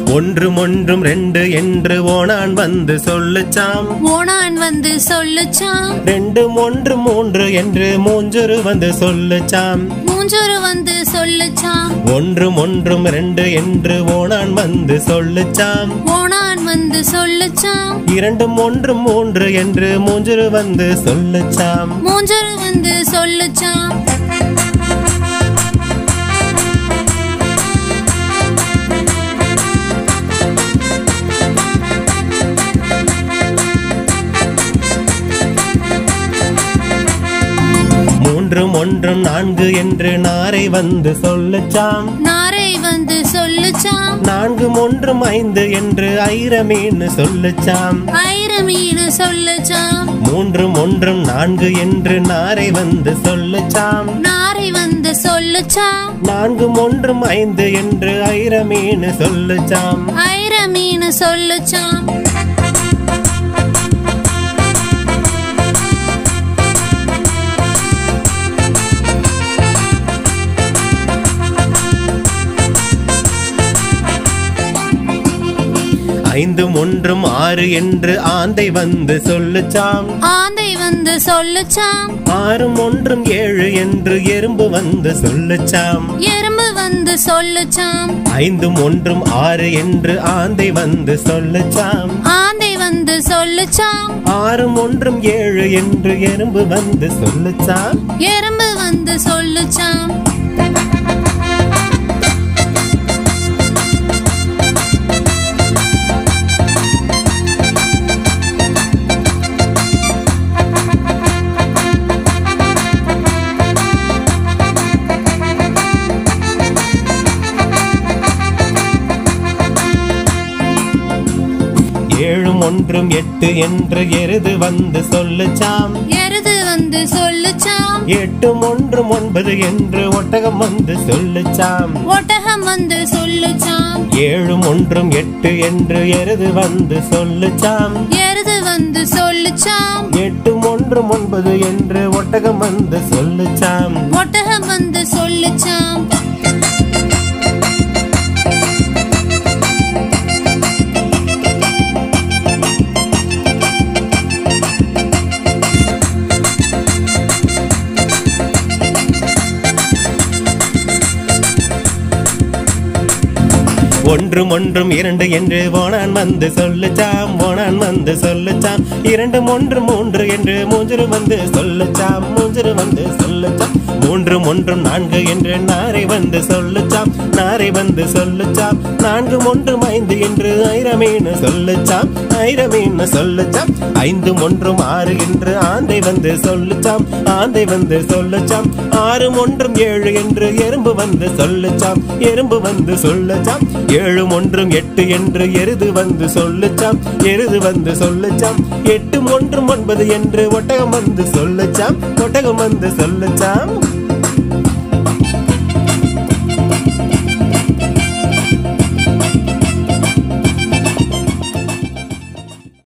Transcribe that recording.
ஒன்றும் ஒன்றும் ரெண்டு என்று ஓணான் வந்து சொல்லுச்சாம். ஓணான் வந்து சொல்லுச்சாம். ரெண்டும் ஒன்று மூன்று என்று மூஞ்சொரு வந்து சொல்லுச்சாம். மூஞ்சொரு வந்து சொல்லுச்சாம். ஒன்றும் ஒன்றும் ரெண்டு என்று ஓணான் வந்து சொல்லுச்சாம். ஓணான் வந்து சொல்லுச்சாம். இரண்டும் ஒன்று மூன்று என்று மூஞ்சொரு வந்து சொல்லுச்சாம். மூஞ்சொரு வந்து சொல்லுச்சாம். மூன்றும் ஒன்றும் நான்கு என்று நாரை வந்து சொல்லுச்சாம். நாரை வந்து சொல்லுச்சாம். நான்கும் ஒன்றும் ஐந்து என்று ஐரமீன் சொல்லுச்சாம். ஐரமீன் சொல்லுச்சாம். மூன்றும் ஒன்றும் நான்கு என்று நாரை வந்து சொல்லுச்சாம். நாரை வந்து சொல்லுச்சாம். நான்கும் ஒன்றும் ஐந்து என்று ஐரமீன் சொல்லுச்சாம். ஐரமீன் சொல்லுச்சாம். ஐந்தும் ஒன்றும் ஆறு என்று ஆந்தை வந்து சொல்லுச்சாம். ஆந்தை வந்து சொல்லுச்சாம். ஆறும் ஒன்றும் ஏழு என்று எறும்பு வந்து சொல்லுச்சாம். எறும்பு வந்து சொல்லுச்சாம். ஐந்தும் ஒன்றும் ஆறு என்று ஆந்தை வந்து சொல்லுச்சாம். ஆந்தை வந்து சொல்லுச்சாம். ஆறும் ஒன்றும் ஏழு என்று எறும்பு வந்து சொல்லுச்சாம். எறும்பு வந்து சொல்லுச்சாம். ஏழும் ஒன்றும் எட்டு என்று எருது வந்து சொல்லுச்சாம். எருது வந்து சொல்லுச்சாம். எட்டும் ஒன்றும் ஒன்பது என்று ஒட்டகம் வந்து சொல்லுச்சாம். ஒட்டகம் வந்து சொல்லுச்சாம். ஏழும் ஒன்றும் எட்டு என்று எருது வந்து சொல்லுச்சாம். எருது வந்து சொல்லுச்சாம். எட்டும் ஒன்றும் ஒன்பது என்று ஒட்டகம் வந்து சொல்லுச்சாம். ஒட்டகம் வந்து சொல்லுச்சாம். ஒன்றும் ஒன்றும் இரண்டு என்று ஓணான் வந்து சொல்லுச்சாம். ஓணான் வந்து சொல்லுச்சாம். இரண்டும் ஒன்று மூன்று என்று மூஞ்சரு வந்து சொல்லுச்சாம். மூஞ்சரு வந்து சொல்லுச்சாம். மூன்றும் ஒன்றும் நான்கு என்று நாரை வந்து சொல்லுச்சாம். நாரை வந்து சொல்லுச்சாம். நான்கும் ஒன்றும் ஐந்து என்று ஐரமீன் சொல்லுச்சாம். ஐரமீன் சொல்லுச்சாம். ஐந்தும் ஒன்றும் ஆறு என்று ஆந்தை வந்து சொல்லுச்சாம். ஆந்தை வந்து சொல்லுச்சாம். ஆறும் ஒன்றும் ஏழு என்று எறும்பு வந்து சொல்லுச்சாம். எறும்பு வந்து சொல்லுச்சாம். ஏழும் ஒன்றும் எட்டு என்று எருது வந்து சொல்லுச்சாம். எருது வந்து சொல்லுச்சாம். எட்டும் ஒன்றும் ஒன்பது என்று ஒட்டகம் வந்து சொல்லுச்சாம். ஒட்டகம் வந்து சொல்லுச்சாம்.